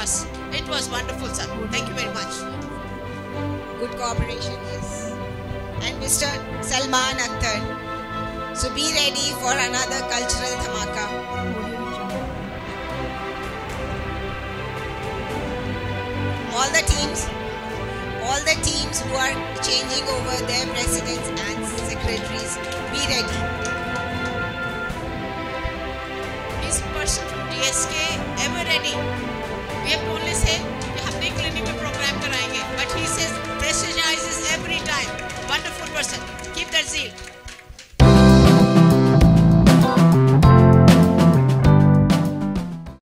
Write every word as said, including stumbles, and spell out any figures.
us. It was wonderful, sir. Thank you very much. Good cooperation, yes. And Mister Salman Akhtar. So be ready for another cultural dhamaka. All the teams, all the teams who are changing over their presidents and secretaries, be ready. Is person from G S K ever ready? We have to only say कि हम नहीं clinic में program कराएंगे, but he says pressurises every time. Wonderful person. Keep that zeal.